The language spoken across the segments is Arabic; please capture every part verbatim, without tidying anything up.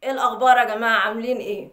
ايه الاخبار يا جماعه؟ عاملين ايه؟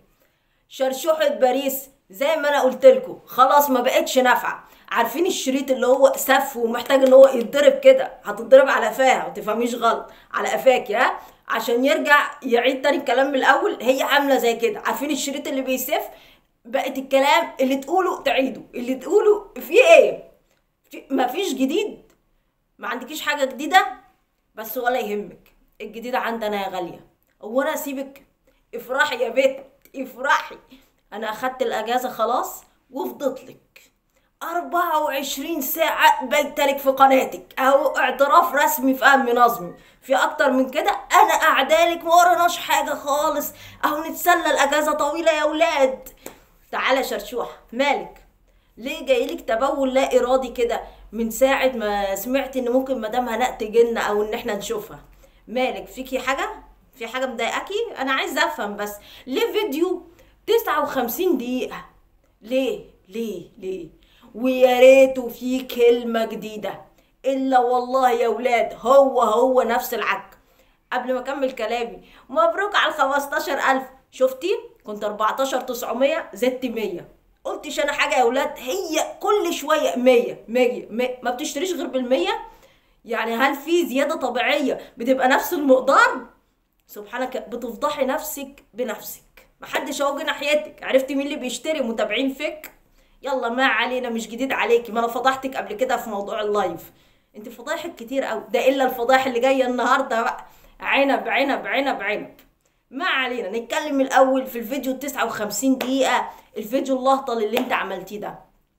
شرشوحة باريس زي ما انا قلت لكم خلاص ما بقتش نافعه. عارفين الشريط اللي هو سف ومحتاج ان هو يتضرب كده، هتتضرب على قفاها، ما تفهميش غلط، على قفاك ها، عشان يرجع يعيد تاني الكلام من الاول. هي عامله زي كده. عارفين الشريط اللي بيسف؟ بقت الكلام اللي تقوله تعيده، اللي تقوله في ايه؟ في مفيش جديد. ما عندكيش حاجه جديده، بس ولا يهمك، الجديد عندنا يا غاليه. هو انا اسيبك؟ افرحي يا بت، افرحي. انا اخدت الاجازه خلاص وفضت لك اربعة وعشرين ساعة بيتلك في قناتك اهو، اعتراف رسمي في ام نظمي. في اكتر من كده؟ انا قاعدالك ما وراناش حاجة خالص اهو، نتسلى الاجازة طويلة يا ولاد. تعالى شرشوح، مالك؟ ليه جايلك تبول لا ارادي كده من ساعة ما سمعت ان ممكن مدام هناء تجيلنا او ان احنا نشوفها؟ مالك؟ فيكي حاجة؟ في حاجة مضايقاكي؟ انا عايزة افهم بس. ليه فيديو تسعة وخمسين دقيقة؟ ليه ليه ليه؟ ويا ريته في كلمة جديدة، الا والله يا ولاد هو هو نفس العك. قبل ما اكمل كلامي، مبروك على الخمستاشر الف. شفتي؟ كنت اربعتاشر تسعمية زدت مية. قلتش انا حاجة يا ولاد، هي كل شوية مية مية مية، ما بتشتريش غير بالمية. يعني هل في زيادة طبيعية بتبقى نفس المقدار؟ سبحانك، بتفضحي نفسك بنفسك، محدش هوجي ناحيتك. عرفتي مين اللي بيشتري؟ متابعين فيك. يلا ما علينا، مش جديد عليكي، ما انا فضحتك قبل كده في موضوع اللايف. انت فضايحك كتير قوي، ده الا الفضايح اللي جايه النهارده بقى. عنب عنب عنب عنب. ما علينا، نتكلم الاول في الفيديو تسعة وخمسين دقيقه، الفيديو اللهطل اللي انت عملتيه ده.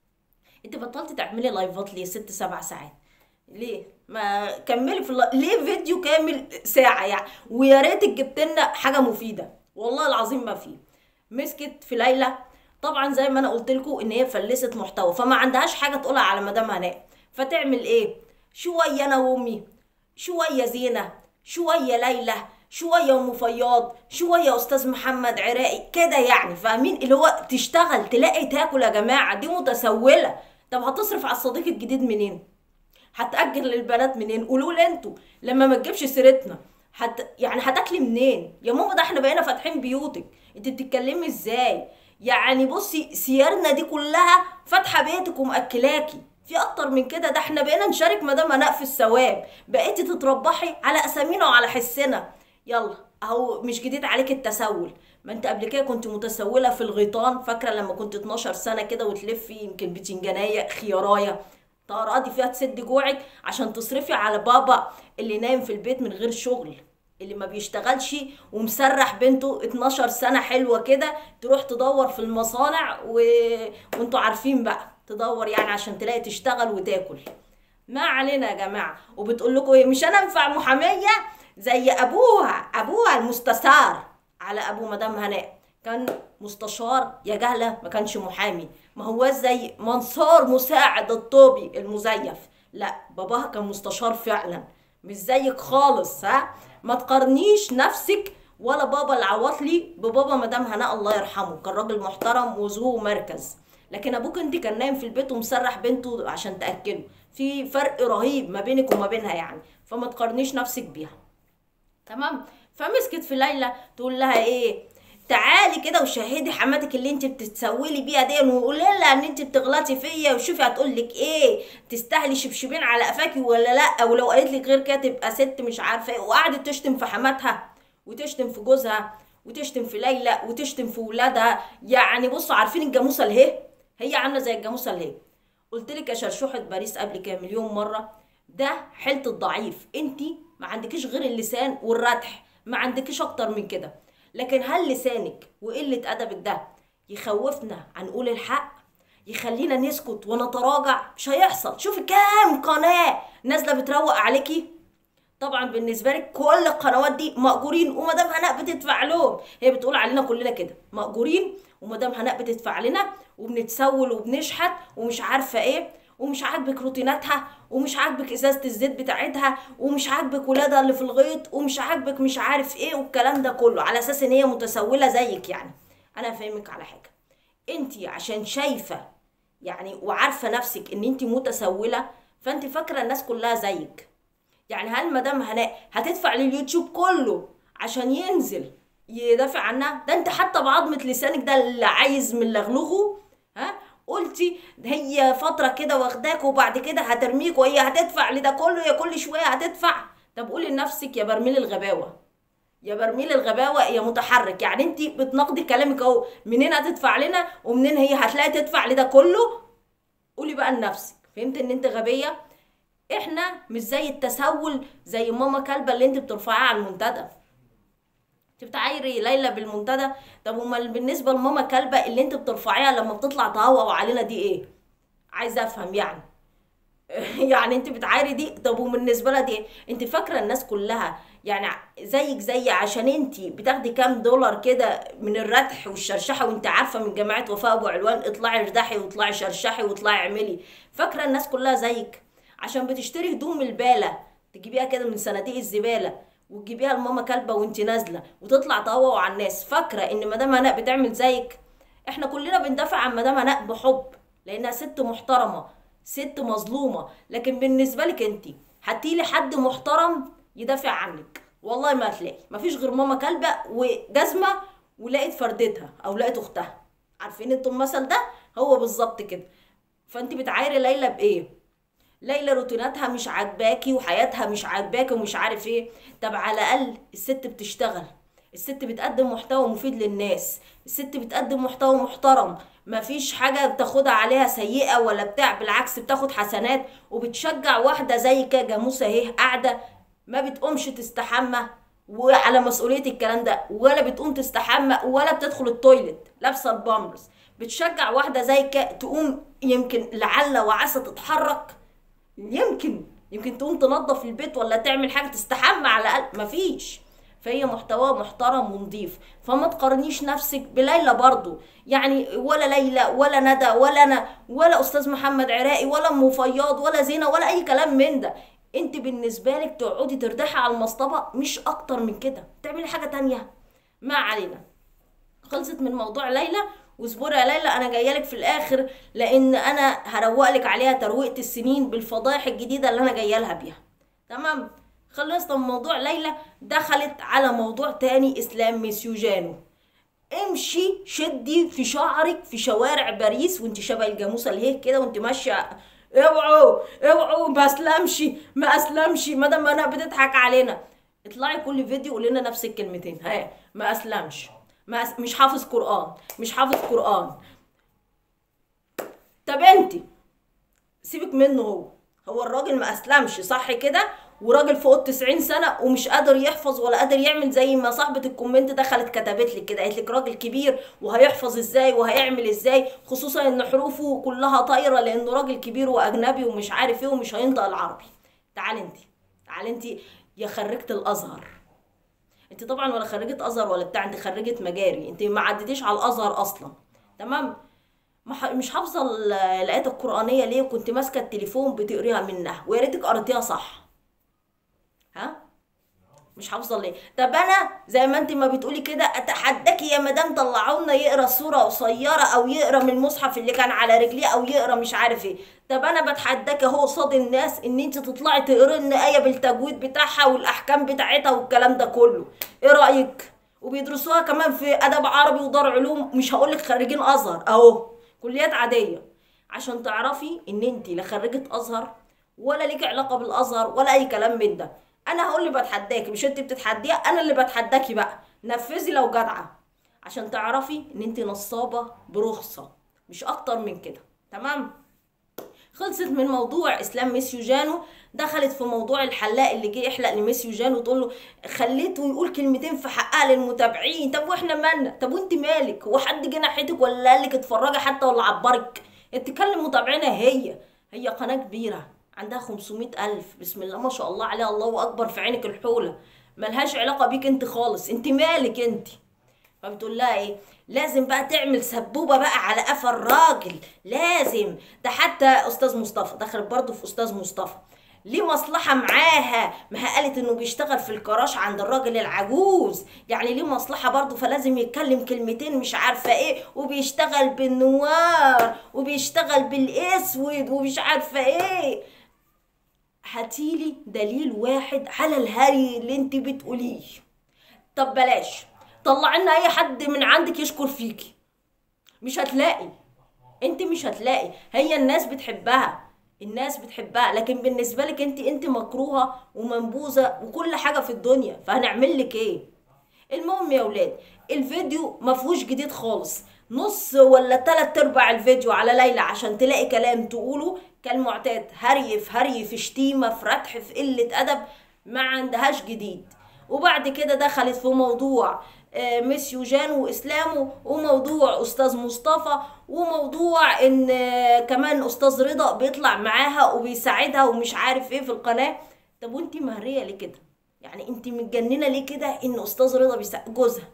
انت بطلت تعملي لايفات ليه ست سبع ساعات؟ ليه ما كملي في الله؟ ليه فيديو كامل ساعه يعني؟ ويا ريتك جبت لنا حاجه مفيده، والله العظيم ما في. مسكت في ليلى، طبعا زي ما انا قلت لكم ان هي فلست محتوى، فما عندهاش حاجه تقولها على مدام هناء، فتعمل ايه؟ شويه انا وامي، شويه زينه، شويه ليلى، شويه ام فياض، شويه استاذ محمد عراقي كده، يعني فاهمين اللي هو تشتغل تلاقي تاكل يا جماعه. دي متسوله. طب هتصرف على الصديق الجديد منين؟ هتأجر للبنات منين؟ قولوا لي انتوا لما ما تجيبش سيرتنا. حت يعني هتاكلي منين يا ماما؟ ده احنا بقينا فاتحين بيوتك، انت بتتكلمي ازاي؟ يعني بصي سيارنا دي كلها فاتحه بيتك ومأكلاكي، في اكتر من كده؟ ده احنا بقينا نشارك مدام هناء في الثواب، بقيتي تتربحي على اسامينا وعلى حسنا. يلا اهو، مش جديد عليك التسول. ما انت قبل كده كنت متسوله في الغيطان، فاكره لما كنت اتناشر سنه كده وتلفي يمكن بتنجانيه خيارايه تقعدي فيها تسد جوعك عشان تصرفي على بابا اللي نايم في البيت من غير شغل، اللي ما بيشتغلش ومسرح بنته اتناشر سنة حلوة كده تروح تدور في المصانع و... وانتوا عارفين بقى تدور يعني عشان تلاقي تشتغل وتاكل. ما علينا يا جماعة. وبتقول لكم ايه؟ مش انا انفع محامية زي ابوها؟ ابوها المستشار على ابو مدام هناء كان مستشار يا جهله، ما كانش محامي. ما هو زي منصور مساعد الطوبي المزيف، لا باباها كان مستشار فعلا، مش زيك خالص. ها، ما تقارنيش نفسك ولا بابا العواطلي ببابا مدام هناء الله يرحمه، كان راجل محترم وذو مركز. لكن ابوك انت كان نايم في البيت ومسرح بنته عشان تاكله، في فرق رهيب ما بينك وما بينها يعني، فما تقارنيش نفسك بيها. تمام؟ فمسكت في ليلى تقول لها ايه؟ تعالي كده وشهدي حماتك اللي انت بتتسولي بيها دي، وقولي لها ان انت بتغلطي فيا وشوفي هتقول لك ايه. تستاهلي شبشبين على قفاكي ولا لا؟ ولو قالت لك غير كده تبقى ست مش عارفه ايه. وقعدت تشتم في حماتها وتشتم في جوزها وتشتم في ليلى وتشتم في ولادها. يعني بصوا، عارفين الجاموسه اله؟ هي عامله زي الجاموسه اله. قلت لك يا شرشوحه باريس قبل كده مليون مره، ده حيله الضعيف. انت ما عندكيش غير اللسان والردح، ما عندكيش اكتر من كده. لكن هل لسانك وقلة أدبك ده يخوفنا عن نقول الحق؟ يخلينا نسكت ونتراجع؟ مش هيحصل. شوفي كام قناة نازلة بتروق عليكي. طبعا بالنسبة لك كل القنوات دي مأجورين، ومدام هناء بتدفع لهم. هي بتقول علينا كلنا كده مأجورين، ومدام هناء بتدفع لنا وبنتسول وبنشحت ومش عارفة ايه، ومش عاجبك روتيناتها، ومش عاجبك ازازه الزيت بتاعتها، ومش عاجبك ولادها اللي في الغيط، ومش عاجبك مش عارف ايه، والكلام ده كله على اساس ان هي متسوله زيك يعني. انا افهمك على حاجه، انت عشان شايفه يعني وعارفه نفسك ان انت متسوله، فانت فاكره الناس كلها زيك. يعني هل مدام هناء هتدفع لليوتيوب كله عشان ينزل يدافع عنها؟ ده انت حتى بعظمة لسانك ده اللي عايز من لغلغه، ها، قلتي هي فترة كده واخداك وبعد كده هترميك وهي هتدفع لده كله، يا كل شوية هتدفع. طب قولي لنفسك يا برميل الغباوة، يا برميل الغباوة يا متحرك، يعني انت بتناقضي كلامك اهو، منين هتدفع لنا ومنين هي هتلاقي تدفع لده كله؟ قولي بقى لنفسك، فهمت ان انت غبية؟ احنا مش زي التسول زي ماما كلبة اللي انت بترفعيها على المنتدى. انت بتعايري ليلى بالمنتدى؟ طب امال بالنسبة لماما كلبة اللي انت بترفعيها لما بتطلع تهوهو علينا دي ايه؟ عايزة افهم يعني. يعني انت بتعايري دي، طب وبالنسبه لها دي، انت فاكره الناس كلها يعني زيك زي عشان انت بتاخدي كام دولار كده من الردح والشرشحه، وانت عارفه من جماعه وفاء ابو علوان اطلعي ارزحي واطلعي شرشحي واطلعي اعملي؟ فاكره الناس كلها زيك عشان بتشتري هدوم من الباله تجيبيها كده من صناديق الزباله وتجيبيها لماما كلبه وانت نازله وتطلع تهوهو على الناس، فاكره ان مدام هناء بتعمل زيك؟ احنا كلنا بندافع عن مدام هناء بحب لانها ست محترمه، ست مظلومه، لكن بالنسبه لك انت هاتيلي حد محترم يدافع عنك والله ما هتلاقي، مفيش غير ماما كلبه وجزمه ولقيت فردتها او لقيت اختها. عارفين انتوا المثل ده؟ هو بالظبط كده. فانت بتعايري ليلى بايه؟ ليلى روتيناتها مش عاجباكي وحياتها مش عاجباكي ومش عارف ايه. طب على الاقل الست بتشتغل، الست بتقدم محتوى مفيد للناس، الست بتقدم محتوى محترم، مفيش حاجة بتاخدها عليها سيئة ولا بتاع، بالعكس بتاخد حسنات وبتشجع واحدة زي كده جاموسة اهي قاعدة ما بتقومش تستحمى وعلى مسؤولية الكلام ده، ولا بتقوم تستحمى ولا بتدخل التويلت لابسة البامبرز، بتشجع واحدة زي كده تقوم يمكن لعل وعسى تتحرك، يمكن يمكن تقوم تنظف البيت ولا تعمل حاجه تستحمى على الاقل، مفيش. فهي محتوى محترم ونضيف، فما تقارنيش نفسك بليلى برضو، يعني ولا ليلى ولا ندى ولا انا ولا استاذ محمد عراقي ولا ام فياض ولا زينه ولا اي كلام من ده. انت بالنسبه لك تقعدي ترتاحي على المصطبه مش اكتر من كده، تعملي حاجه تانية. ما علينا، خلصت من موضوع ليلى. واصبري يا ليلى انا جايه لك في الاخر، لان انا هروق لك عليها ترويقه السنين بالفضايح الجديده اللي انا جايه لها بيها. تمام، خلصنا من موضوع ليلى، دخلت على موضوع تاني، اسلام ميسيوجانو. امشي شدي في شعرك في شوارع باريس وانت شبه الجاموسه اللي هيك كده وانت ماشيه، اوعوا اوعوا ما اسلمش ما اسلمش مادام انا بتضحك علينا. اطلعي كل فيديو قولي لنا نفس الكلمتين، ها، ما اسلمش، ما أس... مش حافظ قرآن، مش حافظ قرآن. طب انت سيبك منه، هو هو الراجل ما اسلمش صح كده، وراجل فوق التسعين سنة ومش قادر يحفظ ولا قادر يعمل، زي ما صاحبة الكومنت دخلت كتبت لك كده، قالت لك راجل كبير وهيحفظ ازاي وهيعمل ازاي، خصوصا ان حروفه كلها طايرة لانه راجل كبير واجنبي ومش عارف ايه ومش هينطق العربي. تعالي انت، تعالي انت يا خريجة الازهر، انت طبعا ولا خريجة ازهر ولا بتاع، انت خريجة مجاري، انت ما عدتيش على الازهر اصلا. تمام، مش حافظه الايات القرانيه ليه؟ كنت ماسكه التليفون بتقريها منها ويا ريتك قريتيها صح. ها، مش حافظه ليه؟ طب انا زي ما انت ما بتقولي كده اتحداكي يا مدام طلعوا لنا يقرا سوره قصيره او يقرا من المصحف اللي كان على رجليه او يقرا مش عارف ايه. طب انا بتحداكي اهو قصاد الناس ان انت تطلعي تقري لنا ايه بالتجويد بتاعها والاحكام بتاعتها والكلام ده كله، ايه رايك؟ وبيدرسوها كمان في ادب عربي ودار علوم، مش هقولك خريجين ازهر اهو، كليات عاديه، عشان تعرفي ان انت لا خريجه ازهر ولا ليك علاقه بالازهر ولا اي كلام من ده. انا هقول اللي بتحداكي مش انت بتتحديها، انا اللي بتحداكي بقى، نفذي لو جدعه عشان تعرفي ان انت نصابه برخصه مش اكتر من كده. تمام، خلصت من موضوع اسلام ميسيوجانو، دخلت في موضوع الحلاق اللي جه يحلق لميسيوجانو وتقول له خليته يقول كلمتين في حقها للمتابعين. طب واحنا مالنا؟ طب وانت مالك؟ هو حد جه ناحيتك ولا قال لك اتفرجي حتى ولا عبرك؟ انت تكلم متابعينها، هي هي قناه كبيره عندها خمسمائة ألف، بسم الله ما شاء الله عليها، الله اكبر في عينك الحوله، ملهاش علاقه بيك انت خالص، انت مالك انت؟ فبتقول لها ايه؟ لازم بقى تعمل سبوبه بقى على قفا الراجل، لازم. ده حتى استاذ مصطفى دخلت برضه في استاذ مصطفى، ليه مصلحه معاها، ما هي قالت انه بيشتغل في الكراش عند الراجل العجوز، يعني ليه مصلحه برضه، فلازم يتكلم كلمتين مش عارفه ايه، وبيشتغل بالنوار وبيشتغل بالاسود ومش عارفه ايه. هاتيلي دليل واحد على الهري اللي انت بتقوليه. طب بلاش، طلع لنا اي حد من عندك يشكر فيكي، مش هتلاقي. انت مش هتلاقي. هي الناس بتحبها، الناس بتحبها، لكن بالنسبه لك انت انت مكروهه ومنبوذه وكل حاجه في الدنيا، فهنعمل لك ايه؟ المهم يا ولاد، الفيديو ما فيهوش جديد خالص. نص ولا تلات ارباع الفيديو على ليلى عشان تلاقي كلام تقوله كالمعتاد، هري في هري، في شتيمه، في ردح، في قله ادب، ما عندهاش جديد. وبعد كده دخلت في موضوع آه، ميس يوجان واسلامه، وموضوع استاذ مصطفى، وموضوع ان آه، كمان استاذ رضا بيطلع معاها وبيساعدها ومش عارف ايه في القناه. طب وانتي مهريه ليه كده؟ يعني انتي متجننه ليه كده ان استاذ رضا بيساعد جوزها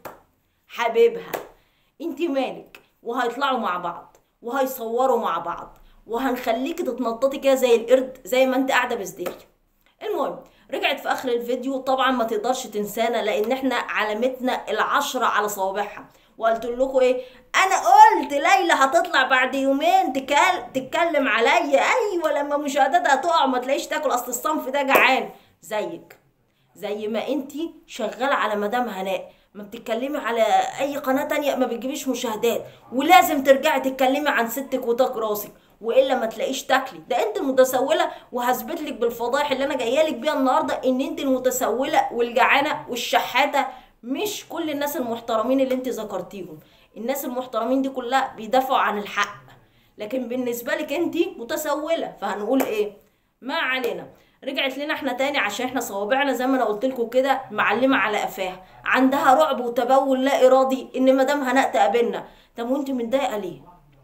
حبيبها؟ انتي مالك؟ وهيطلعوا مع بعض وهيصوروا مع بعض وهنخليكي تتنططي كده زي القرد زي ما انت قاعده بصديقي. المهم رجعت في اخر الفيديو، طبعا ما تقدرش تنسانا لان احنا علامتنا العشرة على صوابعها. وقلت لكم ايه؟ انا قلت ليلى هتطلع بعد يومين تكال تتكلم عليا، ايوه لما مشاهداتها تقع ما تلاقيش تاكل، اصل الصنف ده جعان زيك. زي ما انتي شغاله على مدام هناء ما بتتكلمي على اي قناه تانية ما بتجيبيش مشاهدات، ولازم ترجعي تتكلمي عن ستك وتاج راسك والا ما تلاقيش تاكلي. ده انت المتسوله، وهثبت لك بالفضايح اللي انا جايه لك بيها النهارده ان انت المتسوله والجعانه والشحاته، مش كل الناس المحترمين اللي انت ذكرتيهم. الناس المحترمين دي كلها بيدافعوا عن الحق، لكن بالنسبه لك انت متسوله، فهنقول ايه؟ ما علينا. رجعت لنا احنا تاني عشان احنا صوابعنا زي ما انا قلت لكم كده معلمه على قفاها، عندها رعب وتبول لا ارادي ان مدام هناء تقابلنا. طب وانت متضايقه ليه؟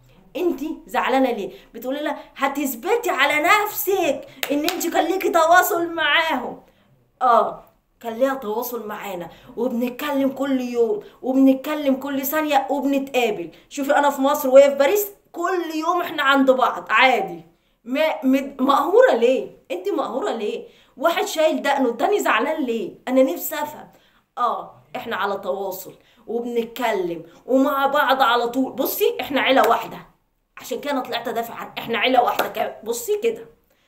انت زعلانه ليه؟ بتقولي لها هتثبتي على نفسك ان انت كان ليكي تواصل معاهم. اه كان ليها تواصل معانا وبنتكلم كل يوم وبنتكلم كل ثانيه وبنتقابل. شوفي انا في مصر وهي في باريس كل يوم احنا عند بعض عادي. ما مد- مقهوره ليه؟ انت مقهوره ليه؟ واحد شايل دقنه التاني زعلان ليه؟ انا نفسي افهم. اه احنا على تواصل وبنتكلم ومع بعض على طول. بصي احنا عيله واحده، عشان كده انا طلعت ادافع عن احنا عيله واحده كده. بصي كده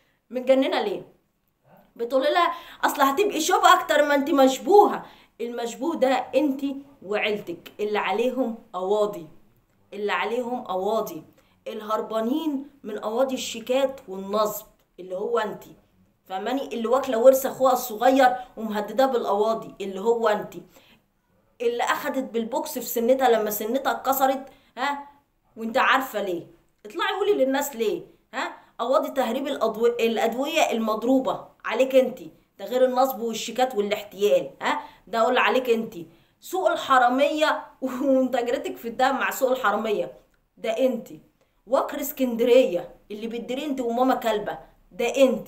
متجننه ليه؟ بتقولي لها اصل هتبقي شبه اكتر ما انت مشبوهه. المشبوه ده انت وعيلتك اللي عليهم قواضي، اللي عليهم قواضي، الهربانين من قواضي الشيكات والنصب اللي هو انت. فاهماني؟ اللي واكله ورث اخوها الصغير ومهدده بالقواضي اللي هو انت، اللي اخدت بالبوكس في سنتها لما سنتها اتكسرت. ها؟ وانت عارفه ليه؟ اطلعي قولي للناس ليه. ها؟ قواضي تهريب الأدو... الادويه المضروبه عليك انت، ده غير النصب والشيكات والاحتيال. ها؟ ده اقول عليك انت. سوق الحراميه ومتاجرتك في الدم مع سوق الحراميه ده انت. وكر اسكندريه اللي بتديري انت وماما كلبه ده انت.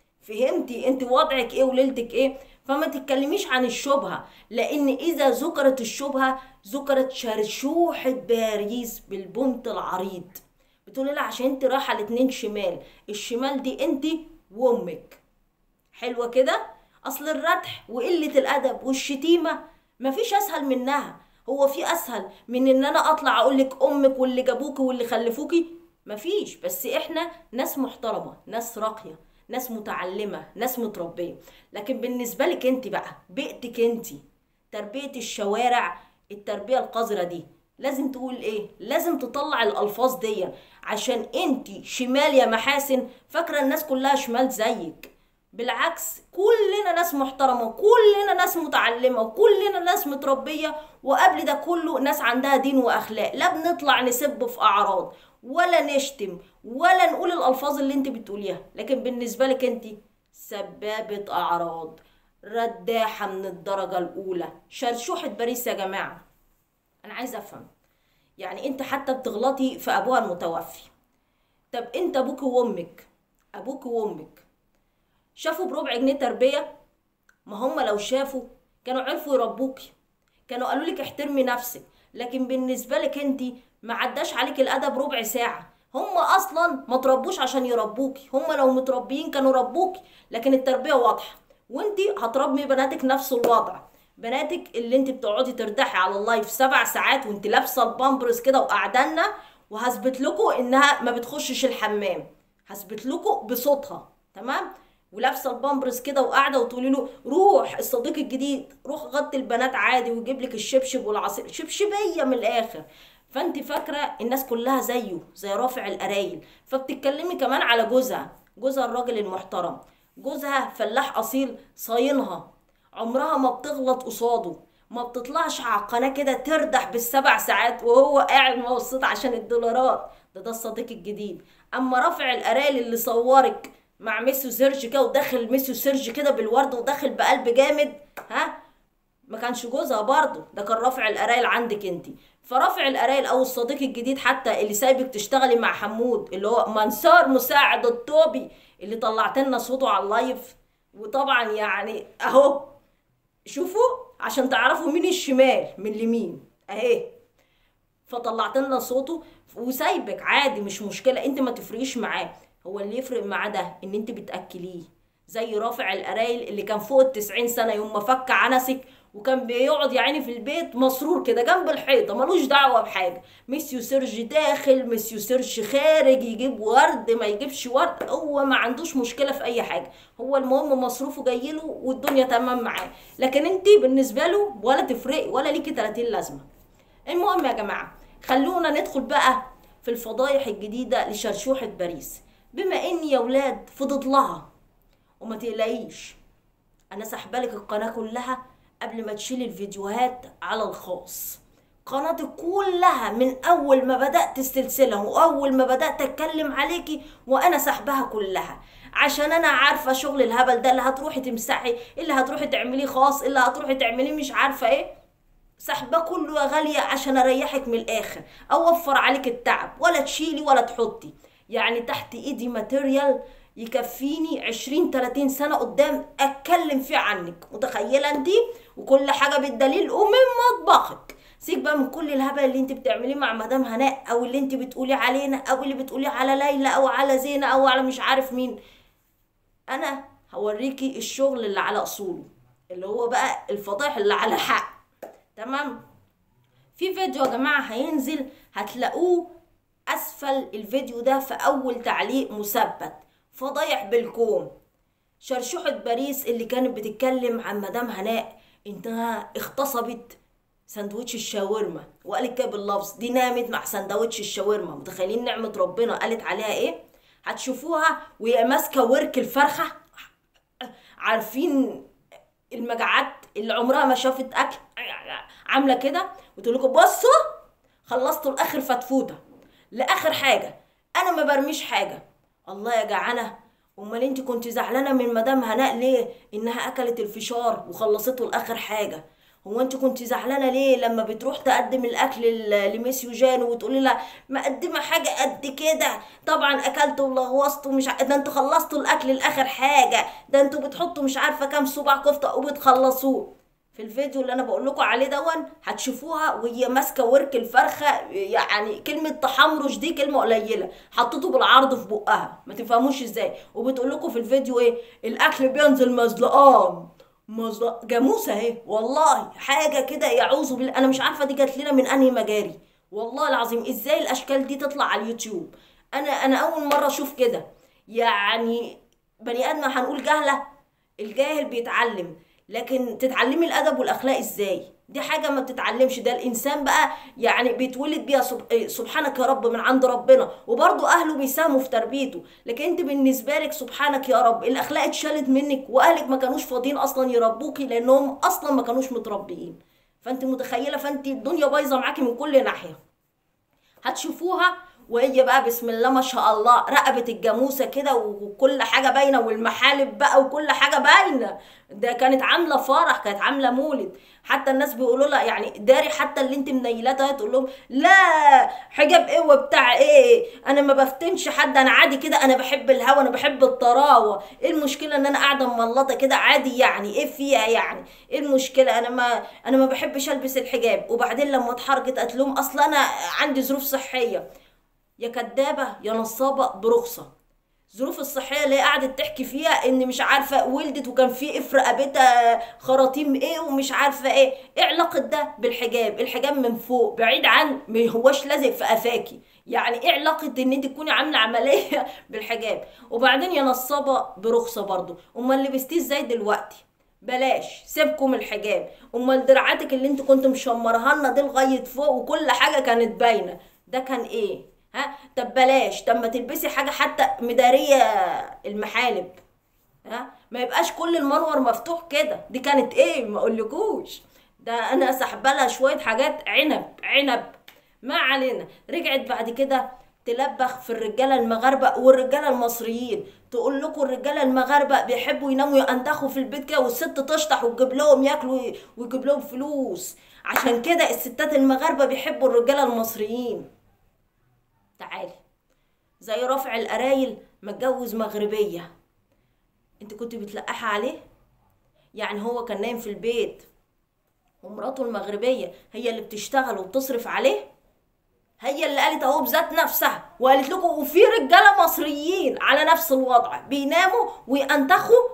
فهمتي انت وضعك ايه وليلتك ايه؟ فما تتكلميش عن الشبهه، لان اذا ذكرت الشبهه ذكرت شرشوحه باريس بالبنط العريض. بتقولي لها عشان انت رايحه الاتنين شمال، الشمال دي انت وامك. حلوه كده؟ اصل الردح وقله الادب والشتيمه مفيش اسهل منها. هو في اسهل من ان انا اطلع اقولك امك واللي جابوكي واللي خلفوكي؟ مفيش. بس احنا ناس محترمه، ناس راقيه، ناس متعلمه، ناس متربيه. لكن بالنسبه لك انت بقى بيئتك انت، تربيه الشوارع، التربيه القذره دي، لازم تقول ايه؟ لازم تطلع الالفاظ دي عشان انت شمال يا محاسن. فاكره الناس كلها شمال زيك؟ بالعكس كلنا ناس محترمة وكلنا ناس متعلمة وكلنا ناس متربية، وقبل ده كله ناس عندها دين وأخلاق. لا بنطلع نسب في أعراض ولا نشتم ولا نقول الألفاظ اللي انت بتقوليها. لكن بالنسبة لك انت سبابة أعراض، رداحة من الدرجة الأولى، شرشوحة باريس يا جماعة. أنا عايزة أفهم، يعني انت حتى بتغلطي في أبوها المتوفي. طب انت أبوك وأمك، أبوك وأمك شافوا بربع جنيه تربيه؟ ما هم لو شافوا كانوا عرفوا يربوكي، كانوا قالوا لك احترمي نفسك. لكن بالنسبه لك انت ما عداش عليك الادب ربع ساعه. هم اصلا ما تربوش عشان يربوكي، هم لو متربيين كانوا ربوكي. لكن التربيه واضحه، وانت هتربي بناتك نفس الوضع. بناتك اللي انت بتقعدي تردحي على اللايف سبع ساعات وانت لابسه البامبرز كده وقعدنا، وهثبت لكم انها ما بتخشش الحمام، هثبت لكم بصوتها. تمام؟ ولابسه البامبرز كده وقاعده وتقولي له روح الصديق الجديد، روح غطي البنات عادي ويجيب لك الشبشب والعصير، شبشبيه من الاخر. فانت فاكره الناس كلها زيه زي رافع القرايل. فبتتكلمي كمان على جوزها، جوزها الراجل المحترم، جوزها فلاح اصيل صاينها، عمرها ما بتغلط قصاده، ما بتطلعش على القناه كده تردح بالسبع ساعات وهو قاعد مبسوط عشان الدولارات. ده ده الصديق الجديد. اما رافع القرايل اللي صورك مع ميسيو سيرج كده وداخل ميسيو سيرج كده بالورد وداخل بقلب جامد، ها، ما كانش جوزها برضه، ده كان رافع القرايل عندك انت. فرافع القرايل او الصديق الجديد حتى اللي سايبك تشتغلي مع حمود اللي هو منصور مساعد الطوبي اللي طلعت لنا صوته على اللايف. وطبعا يعني اهو شوفوا عشان تعرفوا مين الشمال من اليمين اهي. فطلعت لنا صوته وسايبك عادي مش مشكله، انت ما تفرقيش معاه. هو اللي يفرق معاه ده ان انت بتاكليه، زي رافع القرايل اللي كان فوق التسعين سنه يوم ما فك عنسك وكان بيقعد يا عيني في البيت مسرور كده جنب الحيطه ملوش دعوه بحاجه. ميسيو سيرج داخل ميسيو سيرج خارج، يجيب ورد ما يجيبش ورد، هو ما عندوش مشكله في اي حاجه، هو المهم مصروفه جايله والدنيا تمام معاه. لكن انت بالنسبه له ولا تفرقي ولا ليكي تلاتين لازمه. المهم يا جماعه خلونا ندخل بقى في الفضايح الجديده لشرشوحه باريس. بما اني يا ولاد فضت لها، وما تقلقيش انا سحبالك القناه كلها قبل ما تشيلي الفيديوهات على الخاص. قناتي كلها من اول ما بدات السلسله واول ما بدات اتكلم عليكي وانا سحبها كلها، عشان انا عارفه شغل الهبل ده اللي هتروحي تمسحي، اللي هتروحي تعمليه خاص، اللي هتروحي تعمليه مش عارفه ايه، سحبه كله يا غاليه عشان اريحك من الاخر، اوفر عليك التعب، ولا تشيلي ولا تحطي. يعني تحت ايدي ماتيريال يكفيني عشرين تلاتين سنه قدام اتكلم فيه عنك، متخيله انت؟ وكل حاجه بالدليل ومن مطبخك. سيب بقى من كل الهبل اللي انت بتعمليه مع مدام هناء او اللي انت بتقولي علينا او اللي بتقولي على ليلى او على زينه او على مش عارف مين. انا هوريكي الشغل اللي على اصوله، اللي هو بقى الفضائح اللي على حق. تمام؟ في فيديو يا جماعه هينزل هتلاقوه اسفل الفيديو ده في اول تعليق مثبت، فضايح بالكوم. شرشوحة باريس اللي كانت بتتكلم عن مدام هناء انها اغتصبت سندوتش الشاورما، وقالت كده باللفظ دي نامت مع سندوتش الشاورما. متخيلين نعمة ربنا قالت عليها ايه؟ هتشوفوها وهي ماسكه ورك الفرخه، عارفين المجاعات اللي عمرها ما شافت اكل عامله كده، وتقول لكم بصوا خلصتوا لاخر فتفوته لاخر حاجه، انا ما برميش حاجه. الله يا جعانه، امال انت كنت زعلانه من مدام هناء ليه انها اكلت الفشار وخلصته لاخر حاجه؟ هو انت كنت زعلانه ليه لما بتروح تقدم الاكل لميسيو جانو وتقولي لها مقدمه حاجه قد كده، طبعا اكلته ولغوصته مش ع... ده انتوا خلصتوا الاكل لاخر حاجه، ده انتوا بتحطوا مش عارفه كام صباع كفته وبتخلصوه. في الفيديو اللي انا بقول لكم عليه دون هتشوفوها وهي ماسكه ورك الفرخه، يعني كلمه تحمرش دي كلمه قليله، حطيته بالعرض في بقها ما تفهموش ازاي، وبتقول لكم في الفيديو ايه الاكل بينزل مزلقان مزلق جاموسه اهي، والله حاجه كده يعوذ بالله. انا مش عارفه دي جات لنا من انهي مجاري والله العظيم، ازاي الاشكال دي تطلع على اليوتيوب؟ انا انا اول مره اشوف كده. يعني بني ادم هنقول جهله، الجاهل بيتعلم، لكن تتعلمي الادب والاخلاق ازاي؟ دي حاجه ما بتتعلمش، ده الانسان بقى يعني بيتولد بيها سب... سبحانك يا رب من عند ربنا، وبرضه اهله بيساهموا في تربيته. لكن انت بالنسبه لك سبحانك يا رب الاخلاق اتشالت منك، واهلك ما كانوش فاضيين اصلا يربوكي لانهم اصلا ما كانوش متربيين. فانت متخيله، فانت الدنيا بايظه معاكي من كل ناحيه. هتشوفوها وهي بقى بسم الله ما شاء الله رقبت الجاموسه كده وكل حاجه باينه والمحالب بقى وكل حاجه باينه. ده كانت عامله فرح، كانت عامله مولد، حتى الناس بيقولوا لها يعني داري حتى اللي انت منيلاتها، تقول لهم لا حجاب ايه وبتاع ايه، انا ما بفتنش حد، انا عادي كده، انا بحب الهوا، انا بحب الطراوه، ايه المشكله ان انا قاعده مملطه كده عادي، يعني ايه فيها يعني ايه المشكله، انا ما انا ما بحبش البس الحجاب. وبعدين لما اتحرجت قالت لهم اصل انا عندي ظروف صحيه. يا كدابه يا نصابه برخصه. الظروف الصحيه اللي هي قعدت تحكي فيها ان مش عارفه ولدت وكان في افر رقبتها خراطيم ايه ومش عارفه ايه. ايه علاقه ده بالحجاب؟ الحجاب من فوق بعيد عن، ما هوش لازق في قفاكي. يعني ايه علاقه ان انت تكوني عامله عمليه بالحجاب؟ وبعدين يا نصابه برخصه برضو، امال لبستيه ازاي دلوقتي؟ بلاش، سيبكم الحجاب. امال دراعاتك اللي انت كنت مشمرها لنا دي لغايه فوق وكل حاجه كانت باينه، ده كان ايه؟ ها طب بلاش، طب ما تلبسي حاجه حتى مداريه المحالب. ها ما يبقاش كل المنور مفتوح كده. دي كانت ايه؟ ما اقولكوش، ده انا سحبلها شويه حاجات عنب عنب. ما علينا. رجعت بعد كده تلبخ في الرجاله المغاربه والرجاله المصريين، تقول لكم الرجاله المغاربه بيحبوا يناموا ينتخوا في البيت كده، والست تشطح وتجيب لهم ياكلوا ويجيب لهم فلوس. عشان كده الستات المغاربه بيحبوا الرجاله المصريين. تعالي، زي رافع القرايل متجوز مغربيه، انت كنت بتلقحي عليه؟ يعني هو كان نايم في البيت ومراته المغربيه هي اللي بتشتغل وبتصرف عليه؟ هي اللي قالت اهو بذات نفسها، وقالت لكم وفي رجاله مصريين على نفس الوضع بيناموا وينتخوا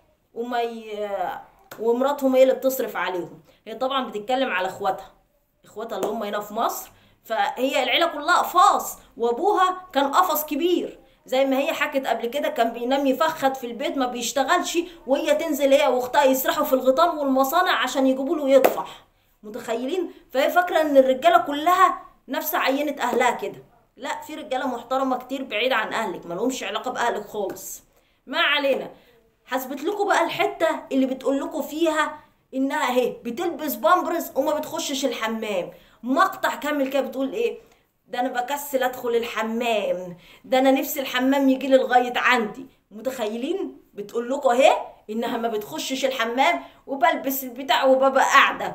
وما ي... ومراتهم هي اللي بتصرف عليهم. هي طبعا بتتكلم على اخواتها، اخواتها اللي هم هنا في مصر، فهي العيله كلها قفاص، وابوها كان قفص كبير زي ما هي حكت قبل كده، كان بينام يفخد في البيت ما بيشتغلش، وهي تنزل هي واختها يسرحوا في الغيطان والمصانع عشان يجيبوا له يطفح. متخيلين؟ فهي فاكره ان الرجاله كلها نفس عينه اهلها كده. لا، في رجاله محترمه كتير بعيد عن اهلك، ما لهمش علاقه باهلك خالص. ما علينا. حسبت لكم بقى الحته اللي بتقول لكم فيها انها اهي بتلبس بامبرز وما بتخشش الحمام. مقطع كامل كده بتقول ايه؟ ده انا بكسل ادخل الحمام، ده انا نفسي الحمام يجي لي لغايه عندي. متخيلين؟ بتقول لكم اهي انها ما بتخشش الحمام وبلبس البتاع وببقى قاعده.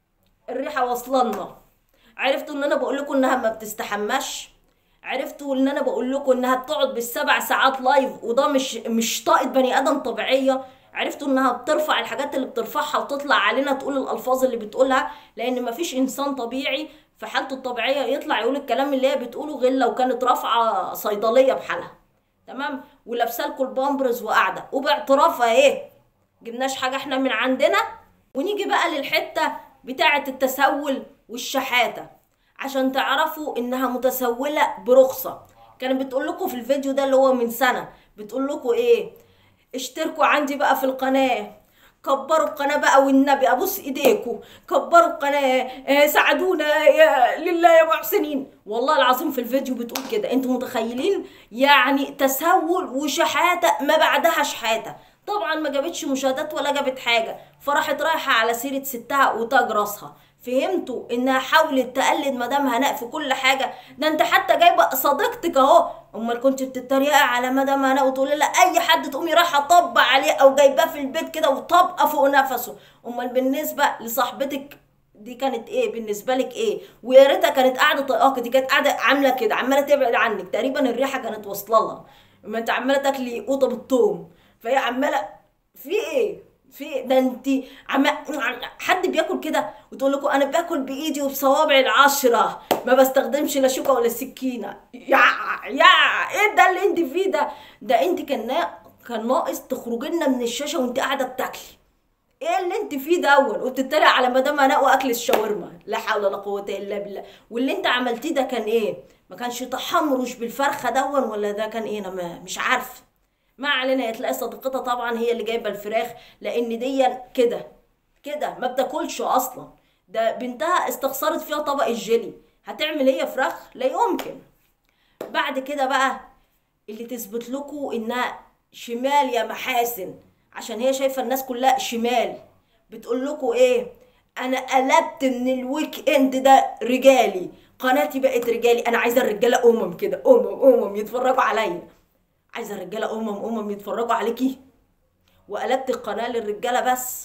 الريحه واصلنا. عرفتوا ان انا بقول لكم انها ما بتستحماش؟ عرفتوا ان انا بقول لكم انها بتقعد بالسبع ساعات لايف، وده مش مش طاقه بني ادم طبيعيه؟ عرفتوا انها بترفع الحاجات اللي بترفعها وتطلع علينا تقول الالفاظ اللي بتقولها؟ لان مفيش انسان طبيعي في حالته الطبيعيه يطلع يقول الكلام اللي هي بتقوله غير لو كانت رافعه صيدليه بحالها. تمام؟ ولابسه لكم البامبرز وقاعده وباعترافها ايه؟ جبناش حاجه احنا من عندنا. ونيجي بقى للحته بتاعه التسول والشحاته عشان تعرفوا انها متسوله برخصه. كانت بتقول لكم في الفيديو ده اللي هو من سنه، بتقول لكم ايه؟ اشتركوا عندي بقى في القناه، كبروا القناه بقى والنبي ابوس ايديكم، كبروا القناه، اه ساعدونا يا لله يا محسنين. والله العظيم في الفيديو بتقول كده. انتوا متخيلين؟ يعني تسول وشحاته ما بعدها شحاته. طبعا ما جابتش مشاهدات ولا جابت حاجه، فراحت رايحه على سيره ستها وتاج راسها. فهمتوا انها حاولت تقلد مدام هناء في كل حاجه؟ ده انت حتى جايبه صديقتك اهو. امال كنت بتتريقي على مدام هناء وتقولي لا اي حد تقومي رايحه طبق عليه او جايباه في البيت كده وطبقه فوق نفسه؟ امال بالنسبه لصاحبتك دي كانت ايه بالنسبه لك؟ ايه؟ ويا ريتها كانت قاعده طايقاكي، دي كانت قاعده عامله كده عماله تبعد عنك، تقريبا الريحه كانت واصله لها. ما انت عماله تاكلي قوطه بالثوم، فهي عماله في ايه؟ في ده انت عم حد بياكل كده وتقول لكم انا باكل بايدي وبصوابعي العشره، ما بستخدمش لا شوكه ولا سكينه. يا يا ايه ده اللي انت فيه ده؟ ده انت كان كان ناقص تخرجي لنا من الشاشه وانت قاعده بتاكلي. ايه اللي انت فيه دون؟ وبتتريق على مدام هناء واكل الشاورما؟ لا حول ولا قوه الا بالله. واللي انت عملتيه ده كان ايه؟ ما كانش تحمرش بالفرخه دون ولا ده كان ايه؟ انا مش عارفه. ما علينا. هتلاقي صديقتها طبعا هي اللي جايبه الفراخ، لان دي كده كده ما بتاكلش اصلا. ده بنتها استخسرت فيها طبق الجيلي، هتعمل هي فراخ؟ لا يمكن. بعد كده بقى اللي تثبت لكم انها شمال يا محاسن، عشان هي شايفه الناس كلها شمال، بتقول لكم ايه؟ انا قلبت من الويك اند ده رجالي، قناتي بقت رجالي، انا عايزه الرجاله امم كده، امم امم يتفرجوا عليا، عايزه الرجاله امم امم يتفرجوا عليكي، وقلبت القناه للرجاله بس.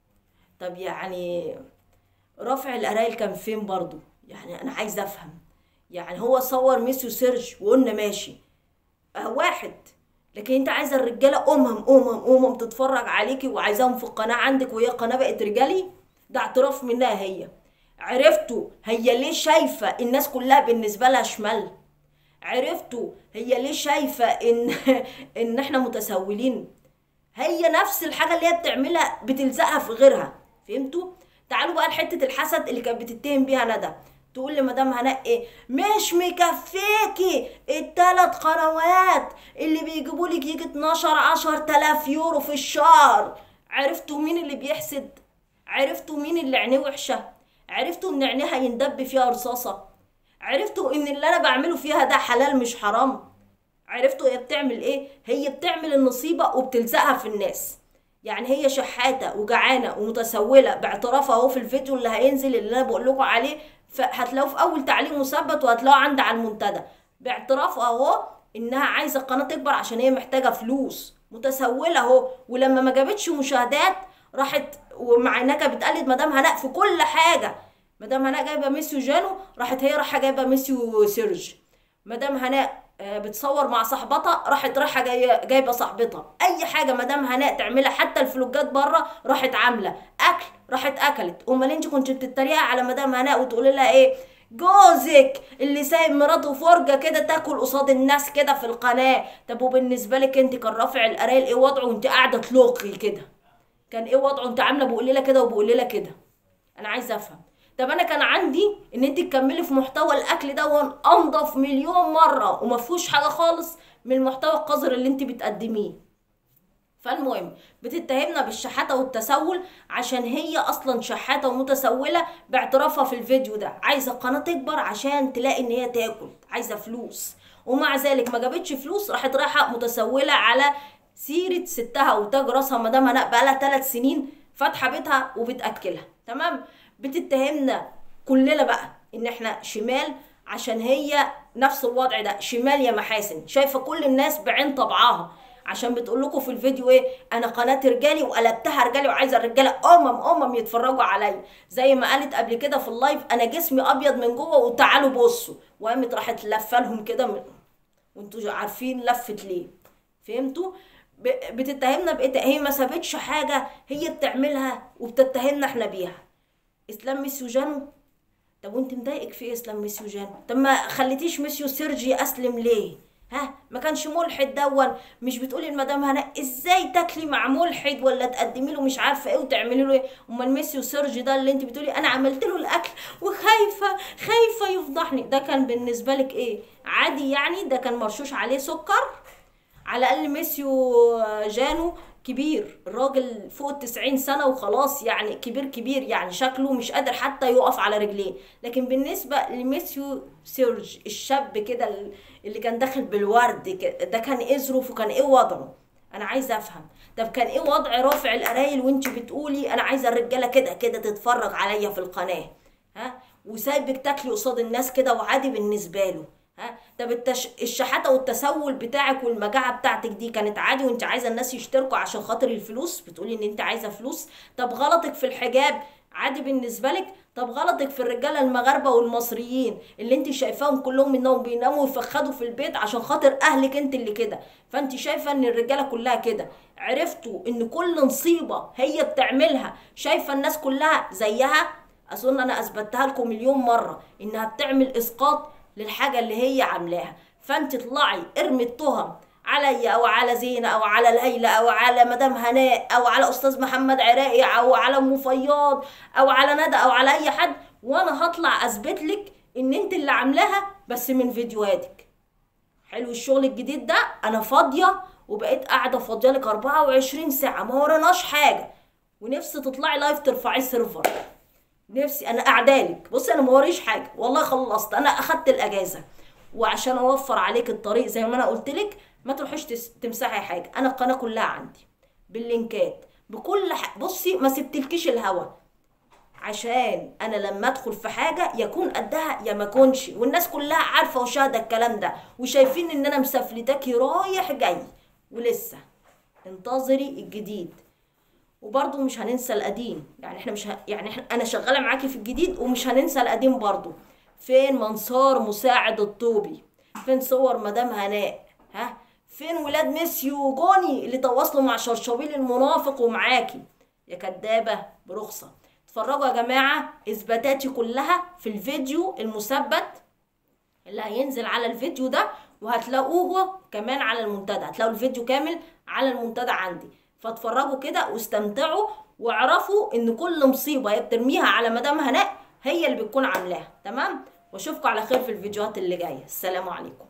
طب يعني رافع القرايل كان فين برضو؟ يعني انا عايزه افهم. يعني هو صور ميسيو سيرج وقلنا ماشي اه واحد، لكن انت عايزه الرجاله امم امم امم تتفرج عليكي وعايزاهم في القناه عندك وهي قناه بقت رجالي؟ ده اعتراف منها هي. عرفتوا هي ليه شايفه الناس كلها بالنسبه لها شمال؟ عرفتوا هي ليه شايفه ان ان احنا متسولين؟ هي نفس الحاجه اللي هي بتعملها بتلزقها في غيرها. فهمتوا؟ تعالوا بقى لحته الحسد اللي كانت بتتهم بيها ندى. تقول لمدام هناء ايه؟ مش مكفيكي التلات قنوات اللي بيجيبوا لك يجي اتناشر عشرة آلاف يورو في الشهر. عرفتوا مين اللي بيحسد؟ عرفتوا مين اللي عينيه وحشه؟ عرفتوا ان عينيها يندب فيها رصاصه؟ عرفتوا ان اللي انا بعمله فيها ده حلال مش حرام؟ عرفتوا هي بتعمل ايه؟ هي بتعمل النصيبه وبتلزقها في الناس. يعني هي شحاته وجعانه ومتسوله باعترافها اهو في الفيديو اللي هينزل اللي انا بقول لكم عليه، فهتلاقوه في اول تعليق مثبت وهتلاقوه عندي على المنتدى باعترافها اهو انها عايزه القناه تكبر عشان هي محتاجه فلوس. متسوله اهو. ولما ما جابتش مشاهدات راحت، ومع انها كانت بتقلد مدام هناء في كل حاجه. مدام هناء جايبه ميسيو جانو، راحت هي رايحه جايبه ميسيو سيرج. مدام هناء بتصور مع صاحبتها، راحت رايحه جايه جايبه صاحبتها. اي حاجه مدام هناء تعملها حتى الفلوجات بره راحت عامله. اكل راحت اكلت. امال انت كنت بتتريقي على مدام هناء وتقولي لها ايه؟ جوزك اللي سايب مراته فرجه كده تاكل قصاد الناس كده في القناه. طب وبالنسبه لك انت كان رافع القرايل ايه وضعه وانت قاعده تلوقي كده؟ كان ايه وضعه؟ انت عامله بقوليله كده وبقوليله كده. انا عايزه افهم. طب انا كان عندي ان انت تكملي في محتوى الاكل ده انضف مليون مره وما فيهوش حاجه خالص من المحتوى القذر اللي انت بتقدميه. فالمهم بتتهمنا بالشحاته والتسول عشان هي اصلا شحاته ومتسوله باعترافها في الفيديو ده. عايزه القناه تكبر عشان تلاقي ان هي تاكل، عايزه فلوس، ومع ذلك ما جابتش فلوس. راحت رايحه متسوله على سيره ستها وتاج راسها مدام هناء بقالها ثلاث سنين فاتحه بيتها وبتاكلها. تمام. بتتهمنا كلنا بقى ان احنا شمال عشان هي نفس الوضع ده. شمال يا محاسن، شايفه كل الناس بعين طبعها عشان بتقول لكم في الفيديو ايه؟ انا قناه رجالي وقلبتها رجالي وعايزه الرجاله امم امم يتفرجوا عليا. زي ما قالت قبل كده في اللايف انا جسمي ابيض من جوه وتعالوا بصوا، وقامت راحت لفه لهم كده من... وانتوا عارفين لفت ليه. فهمتوا؟ بتتهمنا بايه؟ هي ما سابتش حاجه هي بتعملها وبتتهمنا احنا بيها. اسلام ميسيو جانو. طب وانت مضايقك في ايه اسلام ميسيو جانو؟ طب ما خليتيش ميسيو سيرجي اسلم ليه؟ ها ما كانش ملحد دون؟ مش بتقولي لمدام هناء ازاي تاكلي مع ملحد ولا تقدمي له مش عارفه ايه وتعملي له ايه؟ امال ميسيو سيرجي ده اللي انت بتقولي انا عملت له الاكل وخايفه خايفه يفضحني، ده كان بالنسبه لك ايه؟ عادي يعني؟ ده كان مرشوش عليه سكر؟ على الاقل ميسيو جانو كبير، الراجل فوق التسعين سنة وخلاص، يعني كبير كبير، يعني شكله مش قادر حتى يقف على رجليه. لكن بالنسبة لميسيو سيرج الشاب كده اللي كان داخل بالورد كده، ده كان ايه ظروفه؟ كان ايه وضعه؟ انا عايزه افهم. طب كان ايه وضع رافع القرايل وانت بتقولي انا عايزه الرجاله كده كده تتفرج عليا في القناه؟ ها؟ وسايبك تاكلي قصاد الناس كده وعادي بالنسبه له؟ ها؟ طب التش... الشحاته والتسول بتاعك والمجاعه بتاعتك دي كانت عادي وانت عايزه الناس يشتركوا عشان خاطر الفلوس؟ بتقولي ان انت عايزه فلوس. طب غلطك في الحجاب عادي بالنسبه لك؟ طب غلطك في الرجاله المغاربه والمصريين اللي انت شايفاهم كلهم انهم بيناموا ويفخدوا في البيت عشان خاطر اهلك انت اللي كده، فانت شايفه ان الرجاله كلها كده؟ عرفتوا ان كل نصيبه هي بتعملها شايفه الناس كلها زيها؟ اظن انا اثبتها لكم مليون مره انها بتعمل اسقاط للحاجه اللي هي عاملاها. فانت طلعي ارمي التهم عليا او على زينه او على ليلى او على مدام هناء او على استاذ محمد عراقي او على ام فياض او على ندى او على اي حد، وانا هطلع اثبت لك ان انت اللي عاملاها بس من فيديوهاتك. حلو الشغل الجديد ده. انا فاضيه وبقيت قاعده فاضيه لك اربعة وعشرين ساعه ما وراناش حاجه، ونفسي تطلعي لايف ترفعي سيرفر. نفسي انا قاعدالك. بصي انا ما وريش حاجه والله، خلصت انا اخدت الاجازه، وعشان اوفر عليك الطريق زي ما انا قلت لك ما تروحيش تمسحي حاجه. انا القناه كلها عندي باللينكات بكل حاجه. بصي ما سبتلكيش الهوا عشان انا لما ادخل في حاجه يكون قدها يا ما كونش، والناس كلها عارفه وشاهده الكلام ده وشايفين ان انا مسفلتاكي رايح جاي. ولسه انتظري الجديد، وبرضه مش هننسى القديم. يعني احنا مش ه... يعني احنا انا شغاله معاكي في الجديد ومش هننسى القديم برضه. فين منصار مساعد الطوبي؟ فين صور مدام هناء؟ ها؟ فين ولاد ميسيو جوني اللي تواصلوا مع شرشبيل المنافق ومعاكي يا كدابه برخصه؟ اتفرجوا يا جماعه، اثباتاتي كلها في الفيديو المثبت اللي هينزل على الفيديو ده، وهتلاقوه كمان على المنتدى، هتلاقوا الفيديو كامل على المنتدى عندي. فاتفرجوا كده واستمتعوا، واعرفوا ان كل مصيبه هي بترميها على مدام هناء هي اللي بتكون عاملاها. تمام؟ واشوفكم على خير في الفيديوهات اللي جايه. السلام عليكم.